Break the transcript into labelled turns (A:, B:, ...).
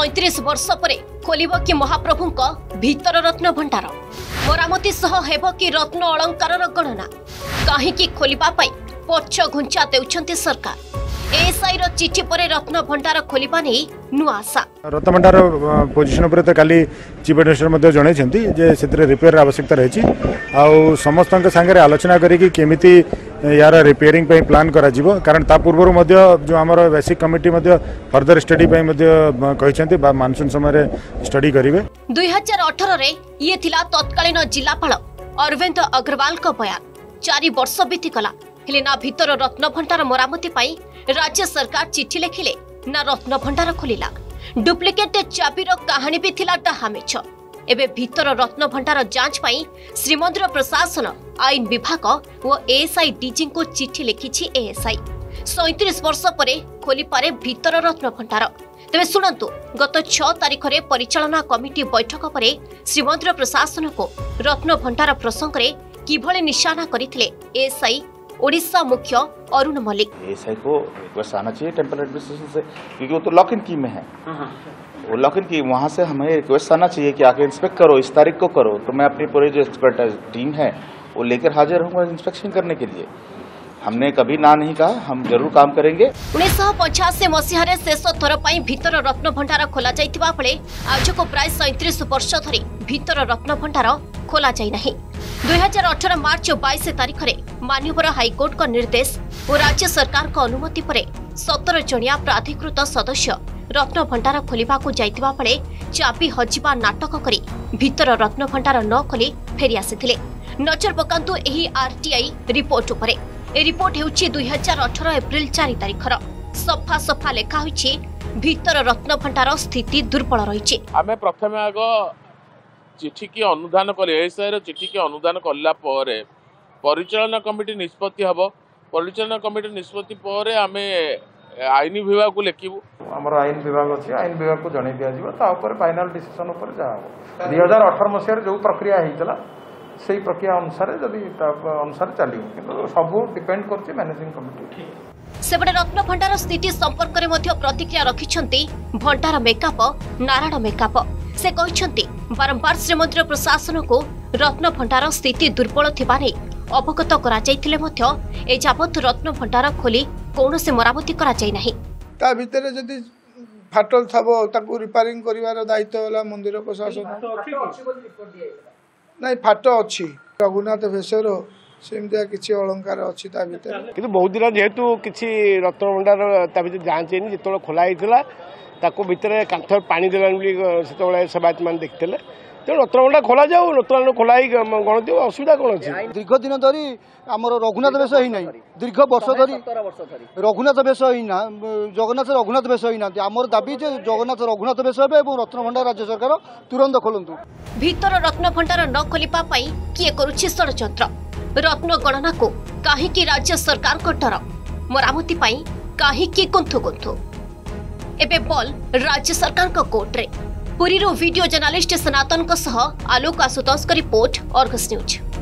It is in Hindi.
A: 37 वर्ष परे खोलिब कि महाप्रभु भीतर रत्न भंडार मरामती सह हेब कि रत्न अलंकार गणना कहीं खोलिबा पाई पक्ष घुंचा देउछंती सरकार। एएसआई रो चिठी परे रत्न भंडार खोलिबा नै नुआ आशा।
B: रत्न भंडार पोजिशन पर काली चीफ एडमिनिस्ट्रेटर जणैछंती जे सेतरे रिपेयर आवश्यकता रही आउ समस्त संगे आलोचना करी केमिति यार रिपेयरिंग पे प्लान करा जिवो कारण ता पूर्व जो आमर बेसिक कमिटी फर्दर स्टडी पे कहते मानसून समय स्टडी करेंगे।
A: 2018 रे ये थिला तत्कालीन जिलापाल अरविंद अग्रवाल का बयान 4 वर्ष बीतीगला हेले ना भीतर रत्न भंडार मरामती पाई राज्य सरकार चिठी लिखिले ना रत्न भंडार खोलिला। डुप्लिकेट चाबीर कहानी भी थिला डाहा मिछ। एबे भीतर रत्न भंडार जांच पाई श्रीमंदिर प्रशासन आईन विभाग और एएसआई डीजी को चिठी लिखिछि। एएसआई 37 वर्ष परे खोली पारे भीतर रत्न भंडार। तेबे सुनंतु गत 6 तारिख रे परिचालना कमिटी बैठक परे श्रीमंदिर प्रशासन को रत्न भंडार प्रसंग रे किभले निशाना करिथिले एएसआई ओडिशा मुख्य अरुण मल्लिक।
C: एएसआई को रिक्वेस्ट आना चाहिए टेम्पल एडमिनिस्ट्रेशन से क्योंकि वो तो लॉक इन की में है। वो लॉक इन की वहाँ से हमें रिक्वेस्ट आना चाहिए कि आके इंस्पेक्ट करो, इस तारीख को करो। तो मैं अपनी पूरी जो एक्सपर्ट टीम है वो लेकर हाजिर हूँगा इंस्पेक्शन करने के लिए। हमने कभी ना नहीं कहा, हम जरूर काम करेंगे।
A: 1985 मसीह शेष थर पर भीतर रत्न भंडार खोल जाइतिबा बेले आज को प्राय 37 वर्ष धरी भीतर रत्न भंडार खोल जाई नहीं। 2018 मार्च 22 तारिख रे माननीय हाईकोर्ट का निर्देश और राज्य सरकार का अनुमति पर 17 जनिया प्राधिकृत सदस्य रत्न भंडार खोलिबा को जाइतिबा बेले चाबी हजिबा नाटक करी भीतर रत्न भंडार न खोली फेरी आसिथिले। नजर पकांतु एही आरटीआई रिपोर्ट उपरे। ए रिपोर्ट हेउछि 2018 एप्रिल 4 तारिखर। सफा सफा लेखा होइछि भीतर रत्न भंडार स्थिति दुर्बल रहिछि।
D: आमे प्रथमे आग चिठी की अनुधान कले एएसआई चिठी की अनुधान कला परे परिचालना कमिटी निष्पत्ति हबो। परिचालना कमिटी निष्पत्ति परे आमे आईन विभाग को लेखिबु।
E: हमर आईन विभाग अछि, आईन विभाग को जणै दिया जिवो ता ऊपर फाइनल डिसीजन ऊपर जा हो। 2018 मसिया जो प्रक्रिया हेइतला सेही प्रक्रिया अनुसार जदि अनुसार चलियो किंतु सब डिपेंड करछि मैनेजिंग कमिटी।
A: सेबडे रत्न भंडार स्थिति संपर्क में मध्य प्रतिक्रिया रखिछंती भंडार मेकअप नारायण मेकअप। से कहछंती बारंबार श्रीमंदिर प्रशासन को रत्न भंडार स्थिति दुर्बल थिबा नै अवगत करा जायतिले मध्य ए जाबत रत्न भंडार खोली कोनोसे मरामती करा जाय नाही।
F: ता भितरे जदि फाटल थबो ताकू रिपेयरिंग करिवार दायित्व होला मंदिर प्रशासन। नहीं फाट अच्छी रघुनाथ भेषर सेमतिया किसी अलंकार अच्छी ता भितर
G: किंतु बहुत दिन जेहेतु किसी रत्न भंडार ता भितर जांच हैनी जितने खोला होता ताको भितर कांथ पानी देला से सेवायत मान देखते तेणु रत्न भंडार खोला जाऊ रत्न खोला गणति असुविधा कौन अच्छी।
H: दीर्घ दिन धरी आमर रघुनाथ बेश ही ना दीर्घ वर्ष धरी रघुनाथ बेश ही ना जगन्नाथ रघुनाथ बेश ही ना आमर दाबी जगन्नाथ रघुनाथ बेश हे रत्न भंडार राज्य सरकार तुरंत खोलतु।
A: भीतर रत्न भंडार न खोलिबा पई किए करूछि षडयंत्र। रत्न गणना को काहेकि राज्य सरकार को डर मरामती पाई काहेकि कुंथु कुंथु। एबे बॉल राज्य सरकार को कोर्ट रे। पुरी रो वीडियो जर्नलिस्ट सनातन को सह आलोक आशुतोष का रिपोर्ट अर्गस न्यूज।